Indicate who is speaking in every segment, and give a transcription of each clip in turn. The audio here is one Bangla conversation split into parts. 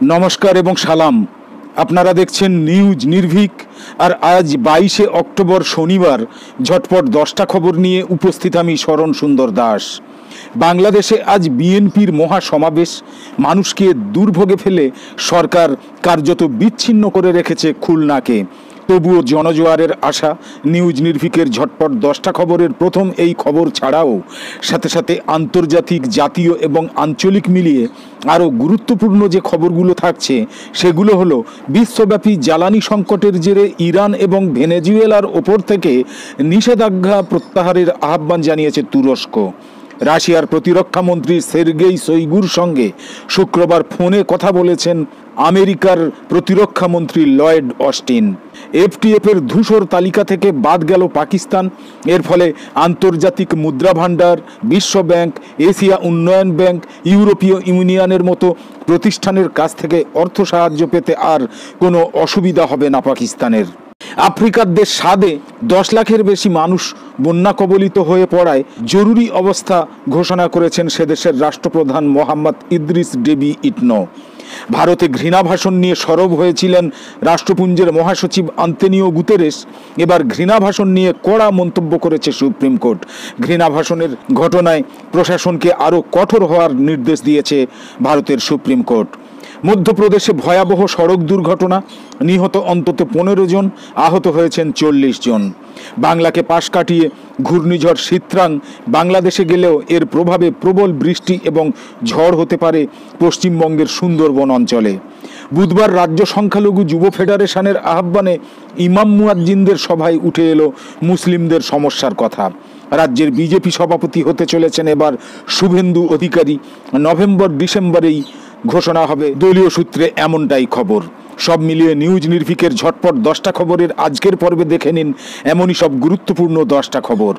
Speaker 1: নমস্কার এবং সালাম। আপনারা দেখছেন নিউজ নির্ভীক। আর আজ 22শে অক্টোবর শনিবার ঝটপট 10টা খবর নিয়ে উপস্থিত আমি শরণ সুন্দর দাস। বাংলাদেশে আজ বিএনপির মহা সমাবেশ। মানুষকে দুর্ভোগে ফেলে সরকার কার্যত বিচ্ছিন্ন করে রেখেছে খুলনাকে। তবুও জনজোয়ারের আশা। নিউজ নির্ভীকের ঝটপট 10টা খবরের প্রথম এই খবর ছাড়াও সাথে সাথে আন্তর্জাতিক, জাতীয় এবং আঞ্চলিক মিলিয়ে আরও গুরুত্বপূর্ণ যে খবরগুলো থাকছে সেগুলো হলো, বিশ্বব্যাপী জ্বালানি সংকটের জেরে ইরান এবং ভেনেজুয়েলার ওপর থেকে নিষেধাজ্ঞা প্রত্যাহারের আহ্বান জানিয়েছে তুরস্ক। রাশিয়ার প্রতিরক্ষা মন্ত্রী সের্গেই শোইগুর সঙ্গে শুক্রবার ফোনে কথা বলেছেন আমেরিকার প্রতিরক্ষা মন্ত্রী লয়েড অস্টিন। এফটিএফের ধূসর তালিকা থেকে বাদ গেল পাকিস্তান। এর ফলে আন্তর্জাতিক মুদ্রা ভাণ্ডার, বিশ্ব ব্যাংক, এশিয়া উন্নয়ন ব্যাংক, ইউরোপীয় ইউনিয়নের মতো প্রতিষ্ঠানের কাছ থেকে অর্থ সাহায্য পেতে আর কোনো অসুবিধা হবে না পাকিস্তানের। আফ্রিকার দেশ সাদে 10 লাখের বেশি মানুষ বন্যা কবলিত হয়ে পড়ায় জরুরি অবস্থা ঘোষণা করেছেন সে দেশের রাষ্ট্রপ্রধান মোহাম্মদ ইদ্রিস ডেবি ইটনো। ভারতে ঘৃণা ভাষণ নিয়ে সরব হয়েছিলেন রাষ্ট্রপুঞ্জের মহাসচিব আন্তোনিও গুতেরেস। এবার ঘৃণা ভাষণ নিয়ে কড়া মন্তব্য করেছে সুপ্রিম কোর্ট। ঘৃণা ভাষণের ঘটনায় প্রশাসনকে আরও কঠোর হওয়ার নির্দেশ দিয়েছে ভারতের সুপ্রিম কোর্ট। মধ্যপ্রদেশে ভয়াবহ সড়ক দুর্ঘটনা, নিহত অন্তত 15 জন, আহত হয়েছেন 40 জন। বাংলাকে পাশ কাটিয়ে ঘূর্ণিঝড় সিত্রাং বাংলাদেশে গেলেও এর প্রভাবে প্রবল বৃষ্টি এবং ঝড় হতে পারে পশ্চিমবঙ্গের সুন্দরবন অঞ্চলে। বুধবার রাজ্য সংখ্যালঘু যুব ফেডারেশনের আহ্বানে ইমাম মুয়াজ্জিনদের সভায় উঠে এলো মুসলিমদের সমস্যার কথা। রাজ্যের বিজেপি সভাপতি হতে চলেছেন এবার শুভেন্দু অধিকারী। নভেম্বর-ডিসেম্বরেই ঘোষণা হবে দলীয় সূত্রে, এমনটাই খবর। সব মিলিয়ে নিউজ নির্ভীকের ঝটপট 10টা খবরের আজকের পর্বে দেখে নিন এমনই সব গুরুত্বপূর্ণ 10টা খবর।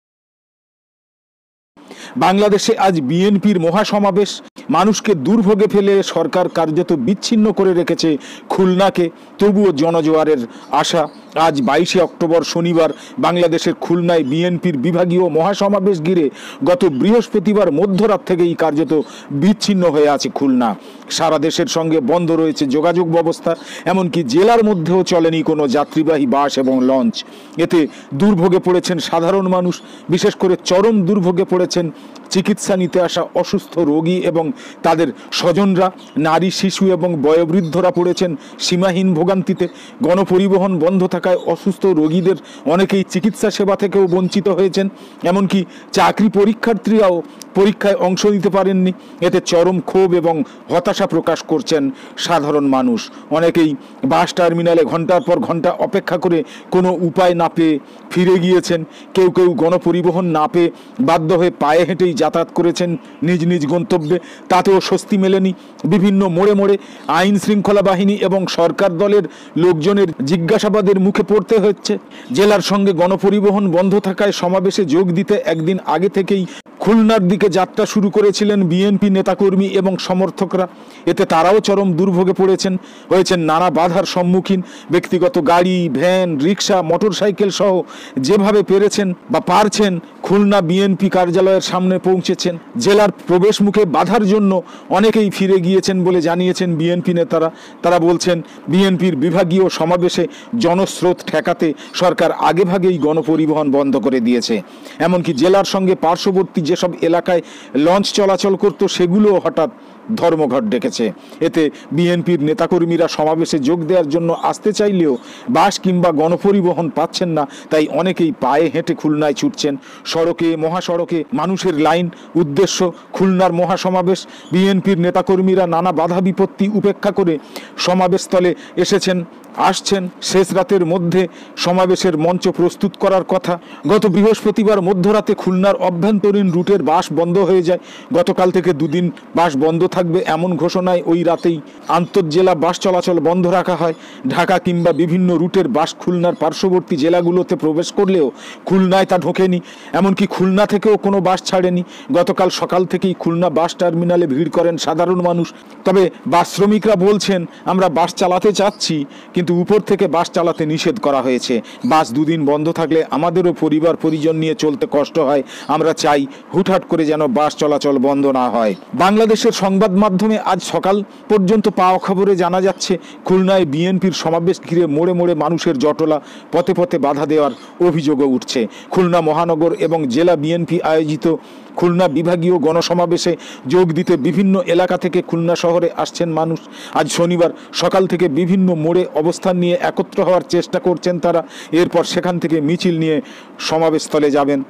Speaker 1: বাংলাদেশে আজ বিএনপির মহাসমাবেশ। মানুষকে দুর্ভোগে ফেলে সরকার কার্যত বিচ্ছিন্ন করে রেখেছে খুলনাকে। তবুও জনজোয়ারের আশা। আজ 22শে অক্টোবর শনিবার বাংলাদেশের খুলনায় বিএনপির বিভাগীয় মহাসমাবেশ ঘিরে গত বৃহস্পতিবার মধ্যরাত থেকেই কার্যত বিচ্ছিন্ন হয়ে আছে খুলনা। সারা দেশের সঙ্গে বন্ধ রয়েছে যোগাযোগ ব্যবস্থা, এমনকি জেলার মধ্যেও চলেনি কোনো যাত্রীবাহী বাস এবং লঞ্চ। এতে দুর্ভোগে পড়েছেন সাধারণ মানুষ। বিশেষ করে চরম দুর্ভোগে পড়েছেন চিকিৎসা নিতে আসা অসুস্থ রোগী এবং তাদের স্বজনরা। নারী, শিশু এবং বয়োবৃদ্ধরা পড়েছেন সীমাহীন ভোগান্তিতে। গণপরিবহন বন্ধ থাকায় অসুস্থ রোগীদের অনেকেই চিকিৎসা সেবা থেকেও বঞ্চিত হয়েছেন। এমনকি চাকরি পরীক্ষার্থীরাও পরীক্ষায় অংশ নিতে পারেননি। এতে চরম ক্ষোভ এবং হতাশা প্রকাশ করছেন সাধারণ মানুষ। অনেকেই বাস টার্মিনালে ঘন্টার পর ঘন্টা অপেক্ষা করে কোনো উপায় না পেয়ে ফিরে গিয়েছেন। কেউ কেউ গণপরিবহন না পেয়ে বাধ্য হয়ে পায়ে হেঁটেই যাতায়াত করেছেন নিজ নিজ গন্তব্যে। তাতেও স্বস্তি মেলেনি। বিভিন্ন মোড়ে মোড়ে আইন শৃঙ্খলা বাহিনী এবং সরকার দলের লোকজনের জিজ্ঞাসাবাদের মুখে পড়তে হচ্ছে। জেলার সঙ্গে গণপরিবহন বন্ধ থাকায় সমাবেশে যোগ দিতে একদিন আগে থেকেই খুলনার দিকে যাত্রা শুরু করেছিলেন বিএনপি নেতাকর্মী এবং সমর্থকরা। এতে তারাও চরম দুর্ভোগে হয়েছেন নানা বাধার সম্মুখীন। ব্যক্তিগত গাড়ি, ভ্যান, রিক্সা, মোটরসাইকেল সহ যেভাবে পেরেছেন বা পারছেন খুলনা বিএনপি কার্যালয়ের সামনে পৌঁছেছেন। জেলার প্রবেশ মুখে বাধার জন্য অনেকেই ফিরে গিয়েছেন বলে জানিয়েছেন বিএনপি নেতারা। তারা বলছেন, বিএনপির বিভাগীয় সমাবেশে জনস্রোত ঠেকাতে সরকার আগেভাগেই গণপরিবহন বন্ধ করে দিয়েছে। এমনকি জেলার সঙ্গে পার্শ্ববর্তী যেসব এলাকায় লঞ্চ চলাচল করত সেগুলোও হঠাৎ ধর্মঘট ডেকেছে। এতে বিএনপির নেতাকর্মীরা সমাবেশে যোগ দেওয়ার জন্য আসতে চাইলেও বাস কিংবা গণপরিবহন পাচ্ছেন না। তাই অনেকেই পায়ে হেঁটে খুলনায় ছুটছেন। সড়কে, মহাসড়কে মানুষের লাইন। উদ্দেশ্য খুলনার মহাসমাবেশ। বিএনপির নেতাকর্মীরা নানা বাধা বিপত্তি উপেক্ষা করে সমাবেশস্থলে আসছেন। শেষ রাতের মধ্যে সমাবেশের মঞ্চ প্রস্তুত করার কথা। গত বৃহস্পতিবার মধ্যরাতে খুলনার অভ্যন্তরীণ রুটের বাস বন্ধ হয়ে যায়। গতকাল থেকে 2 দিন বাস বন্ধ থাকবে এমন ঘোষণায় ওই রাতেই আন্তঃজেলা বাস চলাচল বন্ধ রাখা হয়। ঢাকা কিংবা বিভিন্ন রুটের বাস খুলনার পার্শ্ববর্তী জেলাগুলোতে প্রবেশ করলেও খুলনায় তা ঢোকেনি। এমনকি খুলনা থেকেও কোনো বাস ছাড়েনি। গতকাল সকাল থেকেই খুলনা বাস টার্মিনালে ভিড় করেন সাধারণ মানুষ। তবে বাস শ্রমিকরা বলছেন, আমরা বাস চালাতে চাচ্ছি কিন্তু উপর থেকে বাস চালাতে নিষেধ করা হয়েছে। বাস 2 দিন বন্ধ থাকলে আমাদেরও পরিবার পরিজন নিয়ে চলতে কষ্ট হয়। আমরা চাই হুটহাট করে যেন বাস চলাচল বন্ধ না হয়। বাংলাদেশের সংবাদ সংবাদ মাধ্যমে আজ সকাল পর্যন্ত পাওয়া খবরে জানা যাচ্ছে, খুলনায় বিএনপির সমাবেশ ঘিরে মোড়ে মোড়ে মানুষের জটলা, পথে পথে বাধা দেওয়ার অভিযোগও উঠছে। খুলনা মহানগর এবং জেলা বিএনপি আয়োজিত খুলনা বিভাগীয় গণসমাবেশে যোগ দিতে বিভিন্ন এলাকা থেকে খুলনা শহরে আসছেন মানুষ। আজ শনিবার সকাল থেকে বিভিন্ন মোড়ে অবস্থান নিয়ে একত্র হওয়ার চেষ্টা করছেন তারা। এরপর সেখান থেকে মিছিল নিয়ে সমাবেশস্থলে যাবেন।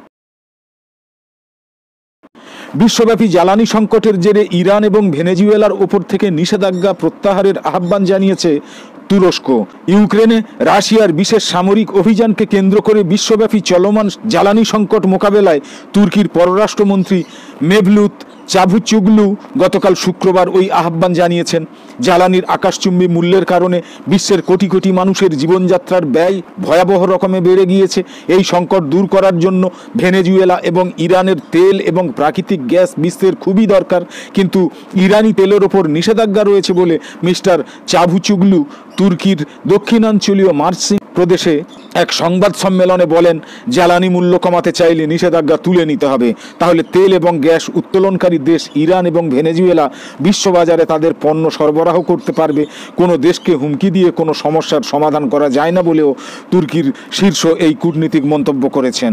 Speaker 1: বিশ্বব্যাপী জ্বালানি সংকটের জেরে ইরান এবং ভেনেজুয়েলার ওপর থেকে নিষেধাজ্ঞা প্রত্যাহারের আহ্বান জানিয়েছে তুরস্ক। ইউক্রেনে রাশিয়ার বিশেষ সামরিক অভিযানকে কেন্দ্র করে বিশ্বব্যাপী চলমান জ্বালানি সংকট মোকাবেলায় তুর্কির পররাষ্ট্রমন্ত্রী মেভলুত চাভুচুগলু গতকাল শুক্রবার ওই আহ্বান জানিয়েছেন। জ্বালানির আকাশচুম্বী মূল্যের কারণে বিশ্বের কোটি কোটি মানুষের জীবনযাত্রার ব্যয় ভয়াবহ রকমে বেড়ে গিয়েছে। এই সংকট দূর করার জন্য ভেনেজুয়েলা এবং ইরানের তেল এবং প্রাকৃতিক গ্যাস বিশ্বের খুবই দরকার, কিন্তু ইরানি তেলের ওপর নিষেধাজ্ঞা রয়েছে বলে মিস্টার চাভুচুগলু তুর্কির দক্ষিণাঞ্চলীয় মার্সি প্রদেশে এক সংবাদ সম্মেলনে বলেন, জ্বালানি মূল্য কমাতে চাইলে নিষেধাজ্ঞা তুলে নিতে হবে, তাহলে তেল এবং গ্যাস উত্তোলনকারী দেশ ইরান এবং ভেনেজুয়েলা বিশ্ববাজারে তাদের পণ্য সরবরাহ করতে পারবে। কোনো দেশকে হুমকি দিয়ে কোনো সমস্যার সমাধান করা যায় না বলেও তুর্কির শীর্ষ এই কূটনীতিক মন্তব্য করেছেন।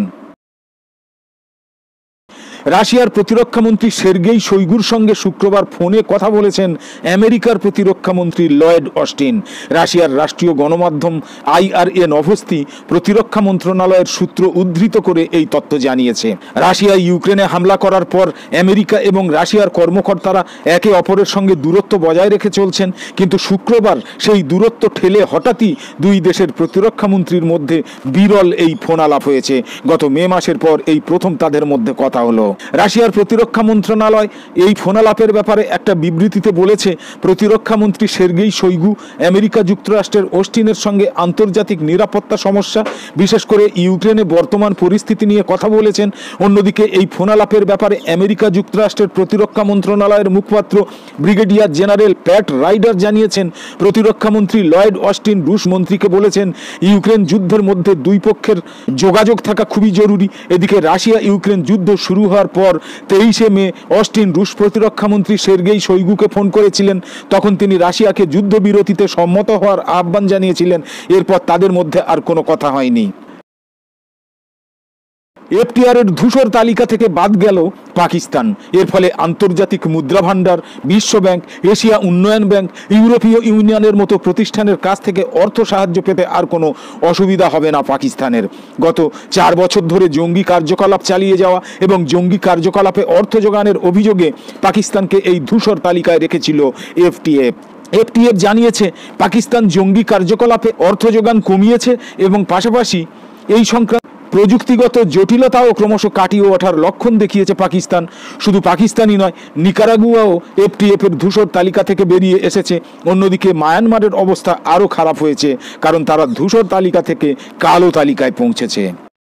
Speaker 1: রাশিয়ার প্রতিরক্ষামন্ত্রী সের্গেই শোইগুর সঙ্গে শুক্রবার ফোনে কথা বলেছেন আমেরিকার প্রতিরক্ষামন্ত্রী লয়েড অস্টিন। রাশিয়ার রাষ্ট্রীয় গণমাধ্যম IRA নভোস্তি প্রতিরক্ষা মন্ত্রণালয়ের সূত্র উদ্ধৃত করে এই তথ্য জানিয়েছে। রাশিয়া ইউক্রেনে হামলা করার পর আমেরিকা এবং রাশিয়ার কর্মকর্তারা একে অপরের সঙ্গে দূরত্ব বজায় রেখে চলছেন, কিন্তু শুক্রবার সেই দূরত্ব ঠেলে হঠাৎই দুই দেশের প্রতিরক্ষামন্ত্রীর মধ্যে বিরল এই ফোন আলাপ হয়েছে। গত মে মাসের পর এই প্রথম তাদের মধ্যে কথা হলো। রাশিয়ার প্রতিরক্ষা মন্ত্রণালয় এই ফোনালাপের ব্যাপারে একটা বিবৃতিতে বলেছে, প্রতিরক্ষামন্ত্রী সের্গেই শোইগু আমেরিকা যুক্তরাষ্ট্রের অস্টিনের সঙ্গে আন্তর্জাতিক নিরাপত্তা সমস্যা, বিশেষ করে ইউক্রেনে বর্তমান পরিস্থিতি নিয়ে কথা বলেছেন। অন্যদিকে এই ফোনালাপের ব্যাপারে আমেরিকা যুক্তরাষ্ট্রের প্রতিরক্ষা মন্ত্রণালয়ের মুখপাত্র ব্রিগেডিয়ার জেনারেল প্যাট রাইডার জানিয়েছেন, প্রতিরক্ষামন্ত্রী লয়েড অস্টিন রুশ মন্ত্রীকে বলেছেন, ইউক্রেন যুদ্ধের মধ্যে দুই পক্ষের যোগাযোগ থাকা খুবই জরুরি। এদিকে রাশিয়া ইউক্রেন যুদ্ধ শুরু হওয়ার পর 23শে মে অস্টিন রুশ প্রতিরক্ষামন্ত্রী সের্গেই শোইগুকে ফোন করেছিলেন। তখন তিনি রাশিয়াকে যুদ্ধবিরতিতে সম্মত হওয়ার আহ্বান জানিয়েছিলেন। এরপর তাদের মধ্যে আর কোনো কথা হয়নি। FTR এর ধূসর তালিকা থেকে বাদ গেল পাকিস্তান। এর ফলে আন্তর্জাতিক মুদ্রা ভান্ডার, বিশ্ব ব্যাংক, এশিয়া উন্নয়ন ব্যাংক, ইউরোপীয় ইউনিয়নের মতো প্রতিষ্ঠানের কাছ থেকে অর্থ সাহায্য পেতে আর কোনো অসুবিধা হবে না পাকিস্তানের। গত 4 বছর ধরে জঙ্গি কার্যকলাপ চালিয়ে যাওয়া এবং জঙ্গি কার্যকলাপে অর্থ যোগানের অভিযোগে পাকিস্তানকে এই ধূসর তালিকায় রেখেছিল FTF জানিয়েছে, পাকিস্তান জঙ্গি কার্যকলাপে অর্থ যোগান কমিয়েছে এবং পাশাপাশি এই সংক্রান্ত প্রযুক্তিগত জটিলতাও ক্রমশ কাটিয়ে ওঠার লক্ষণ দেখিয়েছে পাকিস্তান। শুধু পাকিস্তানই নয়, নিকারাগুয়াও FTF এর ধূসর তালিকা থেকে বেরিয়ে এসেছে। অন্যদিকে মায়ানমারের অবস্থা আরও খারাপ হয়েছে, কারণ তারা ধূসর তালিকা থেকে কালো তালিকায় পৌঁছেছে।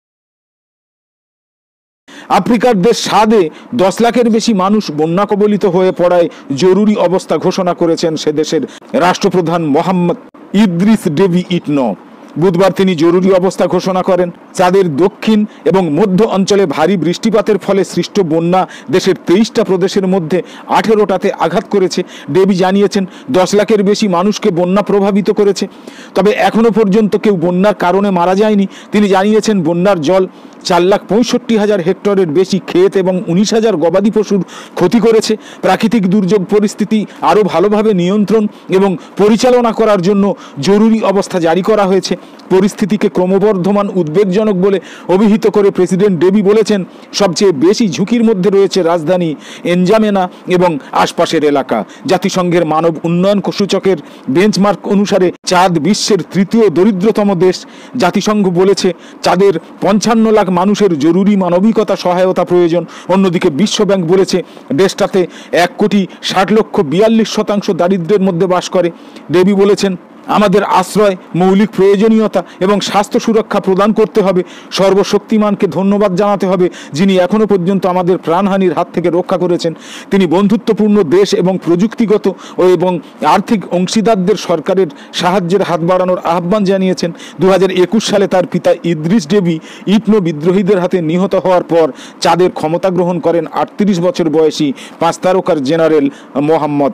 Speaker 1: আফ্রিকার দেশ সাদে 10 লাখের বেশি মানুষ বন্যা কবলিত হয়ে পড়ায় জরুরি অবস্থা ঘোষণা করেছেন সে দেশের রাষ্ট্রপ্রধান মোহাম্মদ ইদ্রিস ডেবি ইটনো। বুধবার তিনি জরুরি অবস্থা ঘোষণা করেন। চাঁদের দক্ষিণ এবং মধ্য অঞ্চলে ভারী বৃষ্টিপাতের ফলে সৃষ্ট বন্যা দেশের 23টা প্রদেশের মধ্যে 18টাতে আঘাত করেছে। ডেবি জানিয়েছেন, 10 লাখের বেশি মানুষকে বন্যা প্রভাবিত করেছে, তবে এখনও পর্যন্ত কেউ বন্যার কারণে মারা যায়নি। তিনি জানিয়েছেন, বন্যার জল 4,65,000 হেক্টরের বেশি ক্ষেত এবং 19,000 গবাদি পশুর ক্ষতি করেছে। প্রাকৃতিক দুর্যোগ পরিস্থিতি আরও ভালোভাবে নিয়ন্ত্রণ এবং পরিচালনা করার জন্য জরুরি অবস্থা জারি করা হয়েছে। পরিস্থিতিকে ক্রমবর্ধমান উদ্বেগজনক বলে অভিহিত করে প্রেসিডেন্ট ডেবি বলেছেন, সবচেয়ে বেশি ঝুঁকির মধ্যে রয়েছে রাজধানী এনজামেনা এবং আশপাশের এলাকা। জাতিসংঘের মানব উন্নয়ন সূচকের বেঞ্চমার্ক অনুসারে চাঁদ বিশ্বের 3য় দরিদ্রতম দেশ। জাতিসংঘ বলেছে, চাঁদের 55 লাখ মানুষের জরুরি মানবিকতা সহায়তা প্রয়োজন। অন্যদিকে বিশ্বব্যাংক বলেছে, দেশটাতে 1,60,42,000 দারিদ্র্যের মধ্যে বাস করে। ডেবি বলেছেন, আমাদের আশ্রয়, মৌলিক প্রয়োজনীয়তা এবং স্বাস্থ্য সুরক্ষা প্রদান করতে হবে। সর্বশক্তিমানকে ধন্যবাদ জানাতে হবে, যিনি এখনও পর্যন্ত আমাদের প্রাণহানির হাত থেকে রক্ষা করেছেন। তিনি বন্ধুত্বপূর্ণ দেশ এবং প্রযুক্তিগত এবং আর্থিক অংশীদারদের সরকারের সাহায্যের হাত বাড়ানোর আহ্বান জানিয়েছেন। 2021 সালে তার পিতা ইদ্রিস ডেবি ইটনো বিদ্রোহীদের হাতে নিহত হওয়ার পর চাঁদের ক্ষমতা গ্রহণ করেন 38 বছর বয়সী 5 তারকার জেনারেল মোহাম্মদ।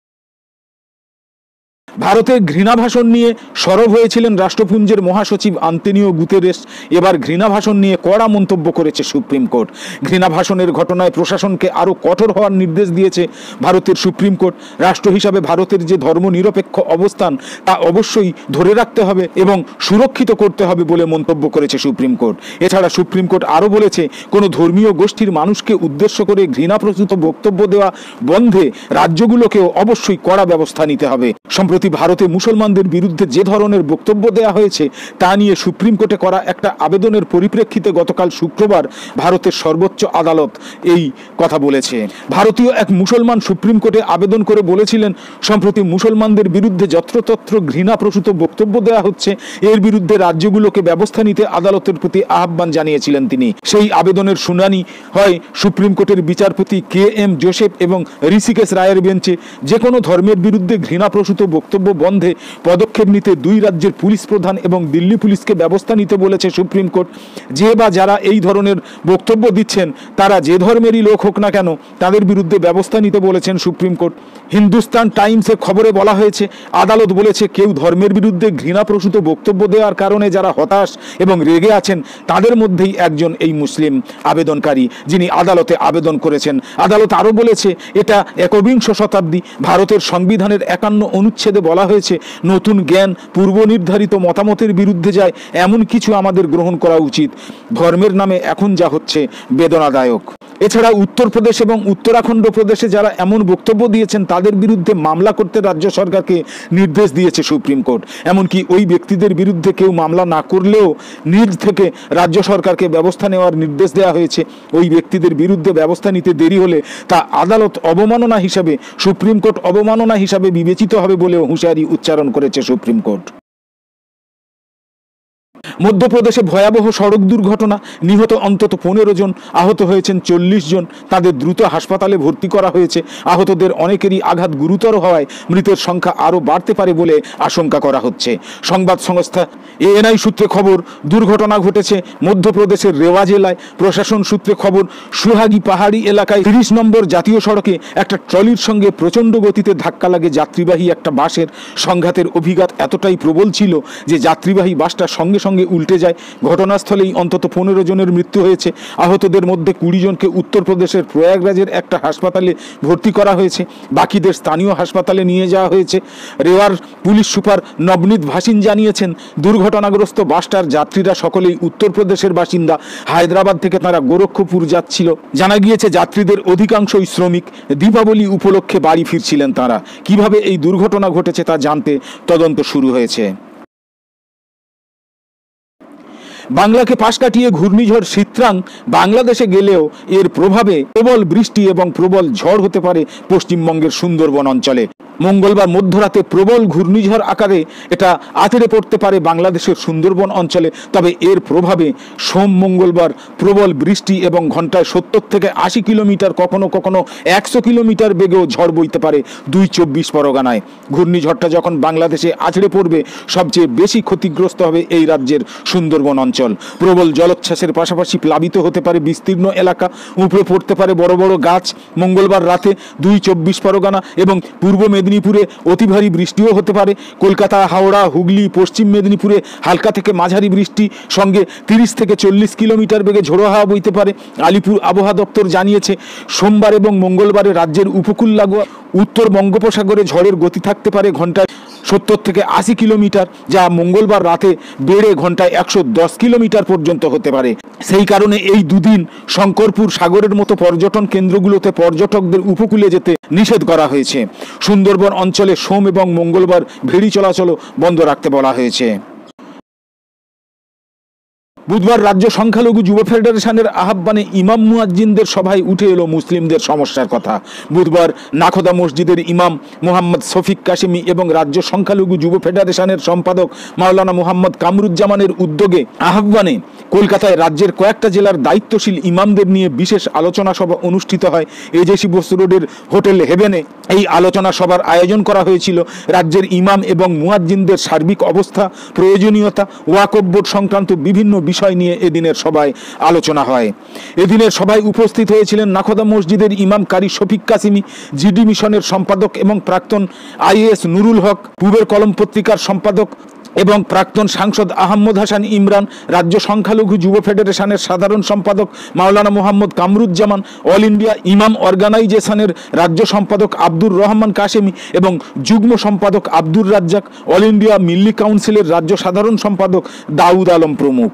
Speaker 1: ভারতের ঘৃণা ভাষণ নিয়ে সরব হয়েছিলেন রাষ্ট্রপুঞ্জের মহাসচিব আন্তোনিও গুতেরেস। এবার ঘৃণা ভাষণ নিয়ে কড়া মন্তব্য করেছে সুপ্রিম কোর্ট। ঘৃণা ভাষণের ঘটনায় প্রশাসনকে আরও কঠোর হওয়ার নির্দেশ দিয়েছে ভারতের সুপ্রিম কোর্ট। রাষ্ট্র হিসাবে ভারতের যে ধর্মনিরপেক্ষ অবস্থান তা অবশ্যই ধরে রাখতে হবে এবং সুরক্ষিত করতে হবে বলে মন্তব্য করেছে সুপ্রিম কোর্ট। এছাড়া সুপ্রিম কোর্ট আরও বলেছে, কোনো ধর্মীয় গোষ্ঠীর মানুষকে উদ্দেশ্য করে ঘৃণাপ্রসূত বক্তব্য দেওয়া বন্ধে রাজ্যগুলোকেও অবশ্যই কড়া ব্যবস্থা নিতে হবে। সম্প্রতি ভারতে মুসলমানদের বিরুদ্ধে যে ধরনের বক্তব্য দেয়া হয়েছে তা নিয়ে সুপ্রিম কোর্টে করা একটা আবেদনের পরিপ্রেক্ষিতে গতকাল শুক্রবার ভারতের সর্বোচ্চ আদালত এই কথা বলেছে। ভারতীয় এক মুসলমান সুপ্রিম কোর্টে আবেদন করে বলেছিলেন, সম্প্রতি মুসলমানদের বিরুদ্ধে যত্রতত্র ঘৃণাপ্রসূত বক্তব্য দেওয়া হচ্ছে, এর বিরুদ্ধে রাজ্যগুলোকে ব্যবস্থা নিতে আদালতের প্রতি আহ্বান জানিয়েছিলেন তিনি। সেই আবেদনের শুনানি হয় সুপ্রিম কোর্টের বিচারপতি KM জোসেফ এবং ঋষিকেশ রায়ের বেঞ্চে। যে কোনো ধর্মের বিরুদ্ধে ঘৃণাপ্রসূত বক্তব্য বন্ধে পদক্ষেপ নিতে দুই রাজ্যের পুলিশ প্রধান এবং দিল্লি পুলিশকে ব্যবস্থা নিতে বলেছে সুপ্রিম কোর্ট। যে বা যারা এই ধরনের বক্তব্য দিচ্ছেন তারা যে ধর্মেরই লোক হোক না কেন তাদের বিরুদ্ধে ব্যবস্থা নিতে বলেছেন সুপ্রিম কোর্ট। হিন্দুস্তান টাইমসের খবরে বলা হয়েছে, আদালত বলেছে, কেউ ধর্মের বিরুদ্ধে ঘৃণাপ্রসূত বক্তব্য দেওয়ার কারণে যারা হতাশ এবং রেগে আছেন তাদের মধ্যেই একজন এই মুসলিম আবেদনকারী, যিনি আদালতে আবেদন করেছেন। আদালত আরও বলেছে, এটা 21 শতাব্দী। ভারতের সংবিধানের 51 অনুচ্ছেদে বলা হয়েছে, নতুন জ্ঞান পূর্ব নির্ধারিত মতামতের বিরুদ্ধে যায় এমন কিছু আমাদের গ্রহণ করা উচিত। ধর্মের নামে এখন যা হচ্ছে বেদনাদায়ক। এছাড়া উত্তরপ্রদেশ এবং উত্তরাখণ্ড প্রদেশে যারা এমন বক্তব্য দিয়েছেন তাদের বিরুদ্ধে মামলা করতে রাজ্য সরকারকে নির্দেশ দিয়েছে সুপ্রিম কোর্ট। এমনকি ওই ব্যক্তিদের বিরুদ্ধে কেউ মামলা না করলেও নিজ থেকে রাজ্য সরকারকে ব্যবস্থা নেওয়ার নির্দেশ দেওয়া হয়েছে। ওই ব্যক্তিদের বিরুদ্ধে ব্যবস্থা নিতে দেরি হলে তা আদালত অবমাননা হিসাবে, সুপ্রিম কোর্ট অবমাননা হিসাবে বিবেচিত হবে বলেও হুঁশিয়ারি উচ্চারণ করেছে সুপ্রিম কোর্ট। মধ্যপ্রদেশে ভয়াবহ সড়ক দুর্ঘটনা, নিহত অন্তত 15 জন, আহত হয়েছেন 40 জন। তাদের দ্রুত হাসপাতালে ভর্তি করা হয়েছে। আহতদের অনেকেরই আঘাত গুরুতর হওয়ায় মৃতের সংখ্যা আরও বাড়তে পারে বলে আশঙ্কা করা হচ্ছে। সংবাদ সংস্থা ANI সূত্রে খবর, দুর্ঘটনা ঘটেছে মধ্যপ্রদেশের রেওয়া জেলায়। প্রশাসন সূত্রে খবর, সুহাগী পাহাড়ি এলাকায় 30 নম্বর জাতীয় সড়কে একটা ট্রলির সঙ্গে প্রচণ্ড গতিতে ধাক্কা লাগে যাত্রীবাহী একটা বাসের। সংঘাতের অভিঘাত এতটাই প্রবল ছিল যে যাত্রীবাহী বাসটা সঙ্গে সঙ্গে উল্টে যায়। ঘটনাস্থলেই অন্তত 15 জনের মৃত্যু হয়েছে। আহতদের মধ্যে 20 জনকে উত্তরপ্রদেশের প্রয়াগরাজের একটা হাসপাতালে ভর্তি করা হয়েছে, বাকিদের স্থানীয় হাসপাতালে নিয়ে যাওয়া হয়েছে। রেওয়ার পুলিশ সুপার নবনীত ভাসিন জানিয়েছেন, দুর্ঘটনাগ্রস্ত বাসটার যাত্রীরা সকলেই উত্তরপ্রদেশের বাসিন্দা। হায়দ্রাবাদ থেকে তারা গোরক্ষপুর যাচ্ছিল। জানা গিয়েছে যাত্রীদের অধিকাংশই শ্রমিক। দীপাবলি উপলক্ষে বাড়ি ফিরছিলেন তারা। কিভাবে এই দুর্ঘটনা ঘটেছে তা জানতে তদন্ত শুরু হয়েছে। বাংলাকে পাশ কাটিয়ে ঘূর্ণিঝড় সিত্রাং বাংলাদেশে গেলেও এর প্রভাবে প্রবল বৃষ্টি এবং প্রবল ঝড় হতে পারে পশ্চিমবঙ্গের সুন্দরবন অঞ্চলে। মঙ্গলবার মধ্যরাতে প্রবল ঘূর্ণিঝড় আকারে এটা আছড়ে পড়তে পারে বাংলাদেশের সুন্দরবন অঞ্চলে। তবে এর প্রভাবে সোম মঙ্গলবার প্রবল বৃষ্টি এবং ঘন্টায় 70 থেকে 80 কিলোমিটার, কখনো কখনো 100 কিলোমিটার বেগেও ঝড় বইতে পারে 24 পরগনায়। ঘূর্ণিঝড়টা যখন বাংলাদেশে আছড়ে পড়বে সবচেয়ে বেশি ক্ষতিগ্রস্ত হবে এই রাজ্যের সুন্দরবন অঞ্চল। প্রবল জলোচ্ছ্বাসের পাশাপাশি প্লাবিত হতে পারে বিস্তীর্ণ এলাকা, উপড়ে পড়তে পারে বড় বড় গাছ। মঙ্গলবার রাতে 24 পরগনা এবং পূর্ব মেদিনীপুরে অতি ভারী বৃষ্টিও হতে পারে। কলকাতা, হাওড়া, হুগলি, পশ্চিম মেদিনীপুরে হালকা থেকে মাঝারি বৃষ্টি সঙ্গে 30 থেকে 40 কিলোমিটার বেগে ঝোড়ো হাওয়া বইতে পারে। আলিপুর আবহাওয়া দপ্তর জানিয়েছে, সোমবার এবং মঙ্গলবারে রাজ্যের উপকূল লাগোয়া উত্তর বঙ্গোপসাগরে ঝড়ের গতি থাকতে পারে ঘন্টায় 70 থেকে 80 কিলোমিটার, যা মঙ্গলবার রাতে বেড়ে ঘন্টায় 110 কিলোমিটার পর্যন্ত হতে পারে। সেই কারণে এই দুদিন শঙ্করপুর, সাগরের মতো পর্যটন কেন্দ্রগুলোতে পর্যটকদের উপকূলে যেতে নিষেধ করা হয়েছে। সুন্দরবন অঞ্চলে সোম এবং মঙ্গলবার ভেড়ি চলাচলও বন্ধ রাখতে বলা হয়েছে। বুধবার রাজ্য সংখ্যালঘু যুব ফেডারেশনের আহ্বানে ইমাম মুয়াজ্জিনদের সভায় উঠে এলো মুসলিমদের সমস্যার কথা। বুধবার নাখোদা মসজিদের ইমাম মোহাম্মদ শফিক কাশেমি এবং রাজ্য সংখ্যালঘু যুব ফেডারেশনের সম্পাদক মাওলানা মোহাম্মদ কামরুজ্জামানের উদ্যোগে আহ্বানে কলকাতায় রাজ্যের কয়েকটা জেলার দায়িত্বশীল ইমামদের নিয়ে বিশেষ আলোচনা সভা অনুষ্ঠিত হয়। এজেসি বস রোডের হোটেল হেভেনে এই আলোচনা সভার আয়োজন করা হয়েছিল। রাজ্যের ইমাম এবং মুয়াজ্জিনদের সার্বিক অবস্থা, প্রয়োজনীয়তা, ওয়াকফ বোর্ড সংক্রান্ত বিভিন্ন বিষয় নিয়ে এদিনের সভায় আলোচনা হয়। এদিনের সভায় উপস্থিত হয়েছিলেন নাখোদা মসজিদের ইমাম কারি শফিক কাসিমি, জিডি মিশনের সম্পাদক এবং প্রাক্তন আইএএস নুরুল হক, পূবের কলম পত্রিকার সম্পাদক এবং প্রাক্তন সাংসদ আহমদ হাসান ইমরান, রাজ্য সংখ্যালঘু যুব ফেডারেশনের সাধারণ সম্পাদক মাওলানা মোহাম্মদ কামরুজ্জামান, অল ইন্ডিয়া ইমাম অর্গানাইজেশনের রাজ্য সম্পাদক আব্দুর রহমান কাশেমি এবং যুগ্ম সম্পাদক আব্দুর রাজ্জাক, অল ইন্ডিয়া মিল্লি কাউন্সিলের রাজ্য সাধারণ সম্পাদক দাউদ আলম প্রমুখ।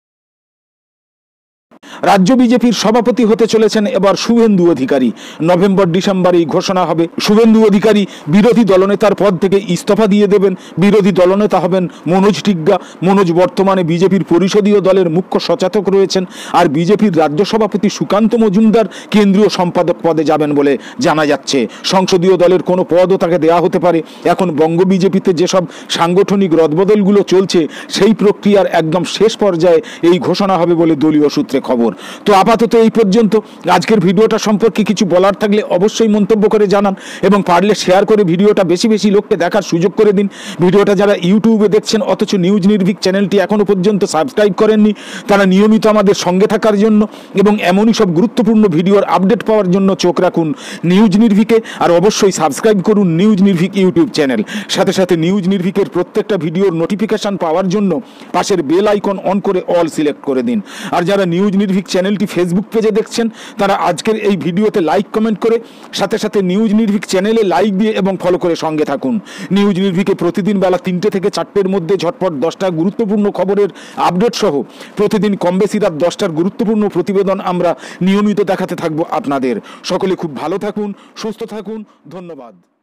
Speaker 1: রাজ্য বিজেপির সভাপতি হতে চলেছেন এবার শুভেন্দু অধিকারী। নভেম্বর ডিসেম্বরেই ঘোষণা হবে। শুভেন্দু অধিকারী বিরোধী দলনেতার পদ থেকে ইস্তফা দিয়ে দেবেন। বিরোধী দলনেতা হবেন মনোজ টিগ্গা। মনোজ বর্তমানে বিজেপির পরিষদীয় দলের মুখ্য সচেতক রয়েছেন, আর বিজেপির রাজ্য সভাপতি সুকান্ত মজুমদার কেন্দ্রীয় সম্পাদক পদে যাবেন বলে জানা যাচ্ছে। সংসদীয় দলের কোনো পদও তাকে দেওয়া হতে পারে। এখন বঙ্গ বিজেপিতে যেসব সাংগঠনিক রদবদলগুলো চলছে সেই প্রক্রিয়ার একদম শেষ পর্যায়ে এই ঘোষণা হবে বলে দলীয় সূত্রে খবর। তো আপাতত এই পর্যন্ত। আজকের ভিডিওটা সম্পর্কে কিছু বলার থাকলে অবশ্যই মন্তব্য করে জানান এবং পারলে শেয়ার করে ভিডিওটা বেশি বেশি লোককে দেখার সুযোগ করে দিন। ভিডিওটা যারা ইউটিউবে দেখছেন অথচ নিউজ নির্ভীক চ্যানেলটি এখনো পর্যন্ত সাবস্ক্রাইব করেননি, তারা নিয়মিত আমাদের সঙ্গে থাকার জন্য এবং এমনই সব গুরুত্বপূর্ণ ভিডিওর আপডেট পাওয়ার জন্য চোখ রাখুন নিউজ নির্ভীকে। আর অবশ্যই সাবস্ক্রাইব করুন নিউজ নির্ভীক ইউটিউব চ্যানেল। সাথে সাথে নিউজ নির্ভীকের প্রত্যেকটা ভিডিওর নোটিফিকেশন পাওয়ার জন্য পাশের বেল আইকন অন করে অল সিলেক্ট করে দিন। আর যারা নিউজ নির্ভীক চ্যানেলটি ফেসবুক পেজে দেখছেন তারা আজকের এই ভিডিওতে লাইক কমেন্ট করে সাথে সাথে নিউজ নির্ভীক চ্যানেলে লাইক দিয়ে এবং ফলো করে সঙ্গে থাকুন। নিউজ নির্ভীকে প্রতিদিন বেলা 3টে থেকে 4টের মধ্যে ঝটপট 10টা গুরুত্বপূর্ণ খবরের আপডেট সহ প্রতিদিন কম বেশি রাত 10টার গুরুত্বপূর্ণ প্রতিবেদন আমরা নিয়মিত দেখাতে থাকবো আপনাদের। সকলে খুব ভালো থাকুন, সুস্থ থাকুন। ধন্যবাদ।